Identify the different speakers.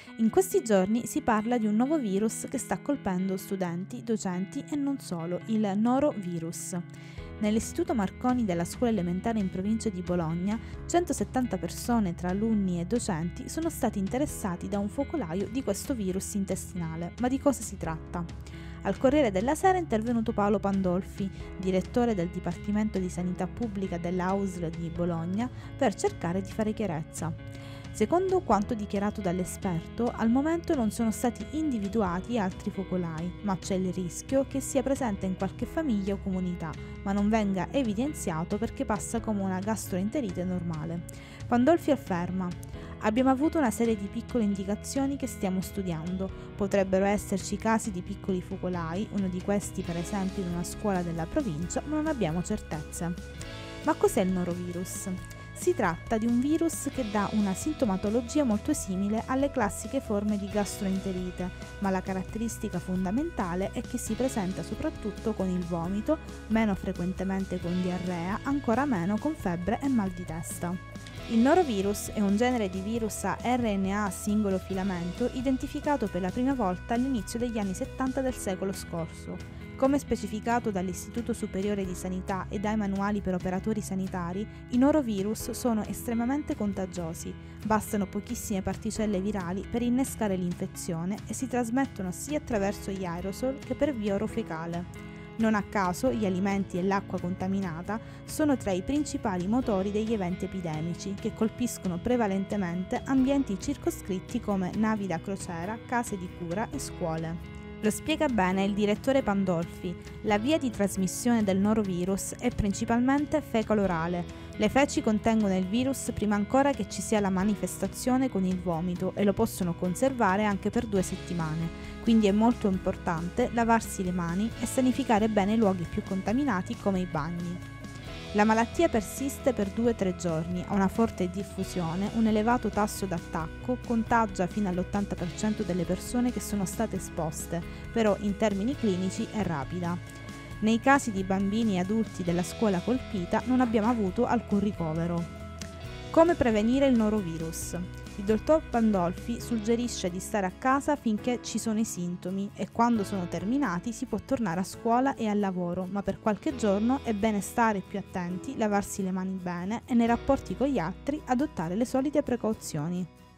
Speaker 1: In questi giorni si parla di un nuovo virus che sta colpendo studenti, docenti e non solo, il norovirus. Nell'Istituto Marconi della scuola elementare in provincia di Bologna, 170 persone tra alunni e docenti sono stati interessati da un focolaio di questo virus intestinale. Ma di cosa si tratta? Al Corriere della Sera è intervenuto Paolo Pandolfi, direttore del Dipartimento di Sanità Pubblica dell'AUSL di Bologna, per cercare di fare chiarezza. Secondo quanto dichiarato dall'esperto, al momento non sono stati individuati altri focolai, ma c'è il rischio che sia presente in qualche famiglia o comunità, ma non venga evidenziato perché passa come una gastroenterite normale. Pandolfi afferma: abbiamo avuto una serie di piccole indicazioni che stiamo studiando. Potrebbero esserci casi di piccoli focolai, uno di questi per esempio in una scuola della provincia, ma non abbiamo certezze. Ma cos'è il norovirus? Si tratta di un virus che dà una sintomatologia molto simile alle classiche forme di gastroenterite, ma la caratteristica fondamentale è che si presenta soprattutto con il vomito, meno frequentemente con diarrea, ancora meno con febbre e mal di testa. Il norovirus è un genere di virus a RNA a singolo filamento identificato per la prima volta all'inizio degli anni 70 del secolo scorso. Come specificato dall'Istituto Superiore di Sanità e dai manuali per operatori sanitari, i norovirus sono estremamente contagiosi, bastano pochissime particelle virali per innescare l'infezione e si trasmettono sia attraverso gli aerosol che per via orofecale. Non a caso gli alimenti e l'acqua contaminata sono tra i principali motori degli eventi epidemici che colpiscono prevalentemente ambienti circoscritti come navi da crociera, case di cura e scuole. Lo spiega bene il direttore Pandolfi: la via di trasmissione del norovirus è principalmente fecalo-orale. Le feci contengono il virus prima ancora che ci sia la manifestazione con il vomito e lo possono conservare anche per 2 settimane, quindi è molto importante lavarsi le mani e sanificare bene i luoghi più contaminati come i bagni. La malattia persiste per 2-3 giorni, ha una forte diffusione, un elevato tasso d'attacco, contagia fino all'80% delle persone che sono state esposte, però in termini clinici è rapida. Nei casi di bambini e adulti della scuola colpita non abbiamo avuto alcun ricovero. Come prevenire il norovirus? Il dottor Pandolfi suggerisce di stare a casa finché ci sono i sintomi e quando sono terminati si può tornare a scuola e al lavoro, ma per qualche giorno è bene stare più attenti, lavarsi le mani bene e nei rapporti con gli altri adottare le solite precauzioni.